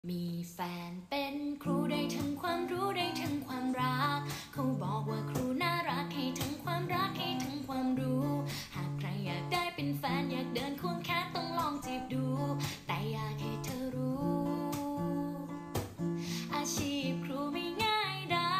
มีแฟนเป็นครูได้ทั้งความรู้ได้ทั้งความรักเขาบอกว่าครูน่ารักให้ทั้งความรักให้ทั้งความรู้หากใครอยากได้เป็นแฟนอยากเดินควงแขนต้องลองจีบดูแต่อยากให้เธอรู้อาชีพครูไม่ง่ายได้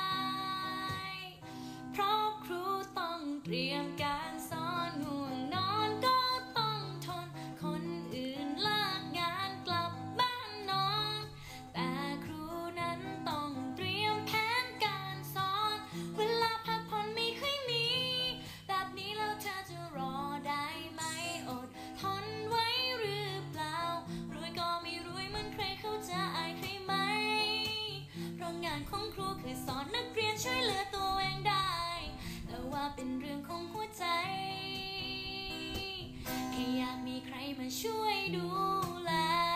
เพราะครูต้องเตรียมการสอนห่วงนอนก็ต้องทนคนอื่นเลิกงานกลับบ้านนอนแต่ครูนั้นต้องเตรียมแผนการสอนเวลาพักผ่อนไม่ค่อยมีแบบนี้แล้วเธอจะรอได้ไหมอดทนไว้หรือเปล่ารวยก็ไม่รวยเหมือนใครเขาจะอายใครไหมเพราะงานของครูคือสอนนักเรียนช่วยเหลือตัวเองได้แต่ว่าเป็นเรื่องของหัวใจแค่อยากมีใครมาช่วยดูแล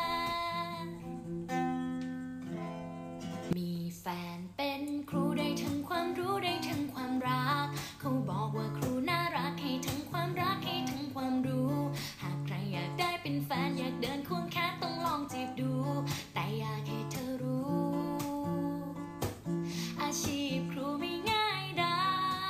มีแฟนเป็นครูได้ทั้งความรู้ได้ทั้งความรักเขาบอกว่าครูน่ารักให้ทั้งความรักให้ทั้งความรู้หากใครอยากได้เป็นแฟนอยากเดินควงแขนต้องลองจีบดูแต่อยากให้เธอรู้อาชีพครูไม่ง่ายได้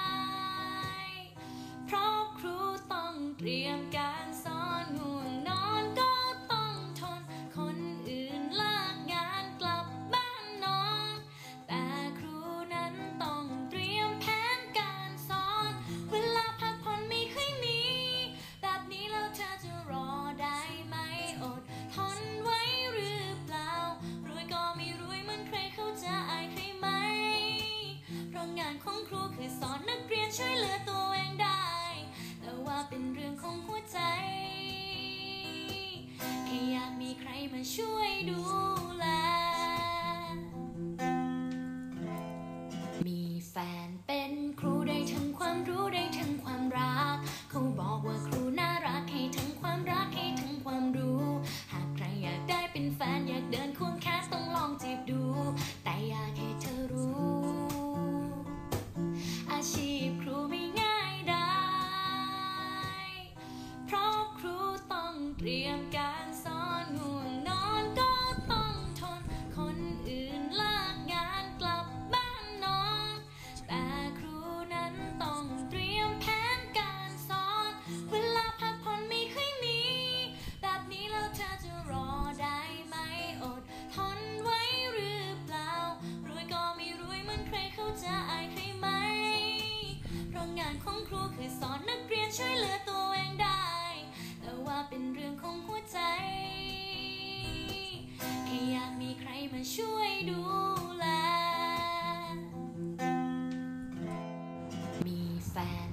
เพราะครูต้องเตรียมการสอนห่วงนอนก็ต้องทนคนอื่นเลิกงานกลับบ้านนอนแต่ครูนั้นต้องเตรียมแผนการสอนเวลาพักผ่อนไม่ค่อยมีแบบนี้แล้วเธอจะรอได้ไหมอดทนไว้หรือเปล่ารวยก็ไม่รวยเหมือนใครเขาจะอายใครไหมเพราะงานของครูคือสอนนักเรียนช่วยเหลือตัวเองได้แต่ว่าเป็นเรื่องของหัวใจแค่อยากมีใครมาช่วยดูแลมีแฟนเป็นครูได้ทั้งความรู้ได้ทั้งความรักเขาบอกว่าครูน่ารักให้ทั้งความรักให้ทั้งความรู้หากใครอยากได้เป็นแฟนอยากเดินควงแขนต้องลองจีบดูแต่อยากให้เธอรู้อาชีพครูไม่ง่ายได้เพราะครูต้องเตรียมการสอนห่วงนอนก็ต้องทนคนอื่นเลิกงานกลับบ้านนอนแต่ครูนั้นต้องเตรียมแผนการสอนเวลาพักผ่อนไม่ค่อยมีแบบนี้แล้วเธอจะรอได้ไหมอดทนไว้หรือเปล่ารวยก็ไม่รวยเหมือนใครเขาจะอายใครไหมเพราะงานของครูคือสอนนักเรียนช่วยเหลือตัวเองได้แต่ว่าเป็นเรื่องของหัวใจแค่อยากมีใครมาช่วยดูแลมีแฟน